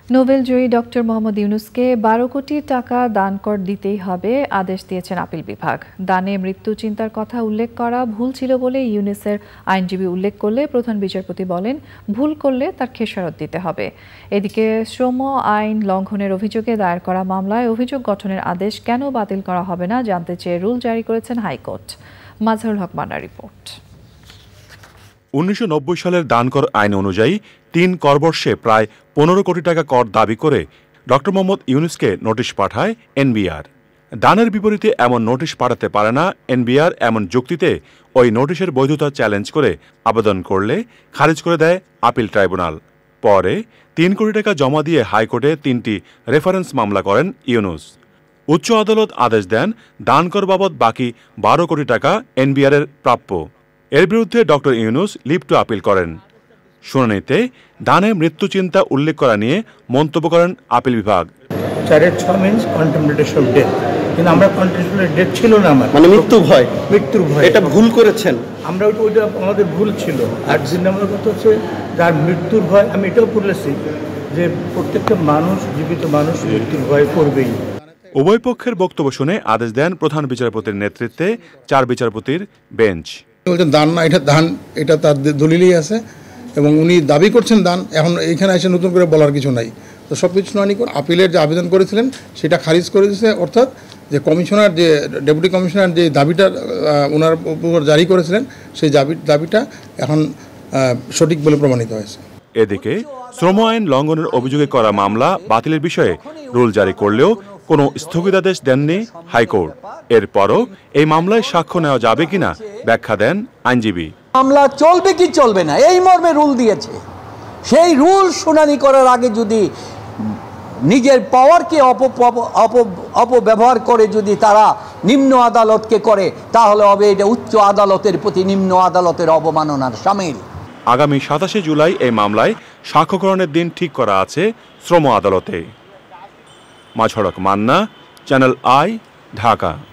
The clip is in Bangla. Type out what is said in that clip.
নোবেল জয়ী ডক্টর মোহাম্মদ ইউনূসকে ১২ কোটি টাকা দান কর দিতেই হবে আদেশ দিয়েছেন আপিল বিভাগ। দানে মৃত্যু চিন্তার কথা উল্লেখ করা ভুল ছিল বলে ইউনূসের আইনজীবী উল্লেখ করলে প্রধান বিচারপতি বলেন, ভুল করলে তার খেসারত দিতে হবে। এদিকে শ্রম আইন লঙ্ঘনের অভিযোগে দায়ের করা মামলায় অভিযোগ গঠনের আদেশ কেন বাতিল করা হবে না জানতে চেয়ে রুল জারি করেছেন হাইকোর্ট। মাজহারুল হক মান্নার রিপোর্ট। ১৯৯০ সালের দানকর আইন অনুযায়ী ৩ করবর্ষে প্রায় ১৫ কোটি টাকা কর দাবি করে ডক্টর মোহাম্মদ ইউনূসকে নোটিশ পাঠায় এনবিআর। দানের বিপরীতে এমন নোটিশ পাঠাতে পারে না এনবিআর এমন যুক্তিতে ওই নোটিশের বৈধতা চ্যালেঞ্জ করে আবেদন করলে খারিজ করে দেয় আপিল ট্রাইব্যুনাল। পরে ৩ কোটি টাকা জমা দিয়ে হাইকোর্টে ৩টি রেফারেন্স মামলা করেন ইউনূস। উচ্চ আদালত আদেশ দেন দানকর বাবদ বাকি ১২ কোটি টাকা এনবিআরের প্রাপ্য। এর বিরুদ্ধে doctor Yunus leave to appeal করেন। শুনানিতে দানে মৃত্যু চিন্তা উল্লেখ করা নিয়ে মন্তব্য করেন আপিল বিভাগ। 4-6 মিন্স কন্টেম্পলেশন অফ ডেথ, কিন্তু আমরা কন্টেম্পলেশন ডেথ ছিল না, মানে মৃত্যুর ভয় এটা ভুল করেছেন আমরা, ওইটা আমাদের ভুল ছিল। আর 2 নম্বর কথা হচ্ছে যার মৃত্যুর ভয়, আমি এটাও বলেছি যে প্রত্যেকটা মানুষ, জীবিত মানুষ মৃত্যুর ভয় করবেই। উভয় পক্ষের বক্তব্য শুনে আদেশ দেন প্রধান বিচারপতির নেতৃত্বে 4 বিচারপতির বেঞ্চ। বলছেন দান না, এটা দান, এটা তার দলিলই আছে এবং উনি দাবি করছেন দান। এখন এইখানে এসে নতুন করে বলার কিছু নাই। তো সব কিছু শুনানি করে আপিলের যে আবেদন করেছিলেন সেটা খারিজ করে দিয়েছে, অর্থাৎ যে কমিশনার, যে ডেপুটি কমিশনার যে দাবিটা ওনার উপর জারি করেছিলেন সেই দাবিটা এখন সঠিক বলে প্রমাণিত হয়েছে। এদিকে শ্রম আইন লঙ্ঘনের অভিযোগে করা মামলা বাতিলের বিষয়ে রুল জারি করলেও কোনো স্থগিতাদেশ দেননি হাইকোর্ট। এরপরও এই মামলায় সাক্ষ্য নেওয়া যাবে কিনা ব্যাখ্যা দেন আইনজীবী। মামলা চলবে কি চলবে না এই মর্মে রুল দিয়েছে। সেই রুল শুনানি করার আগে যদি নিজের পাওয়ারকে অপব্যবহার করে যদি তারা নিম্ন আদালতকে করে, তাহলে হবে এটা উচ্চ আদালতের প্রতি নিম্ন আদালতের অবমাননার শামিল। আগামী ২৭শে জুলাই এই মামলায় সাক্ষ্য গ্রহণের দিন ঠিক করা আছে শ্রম আদালতে। Mazharul Haque Manna, channel I, Dhaka.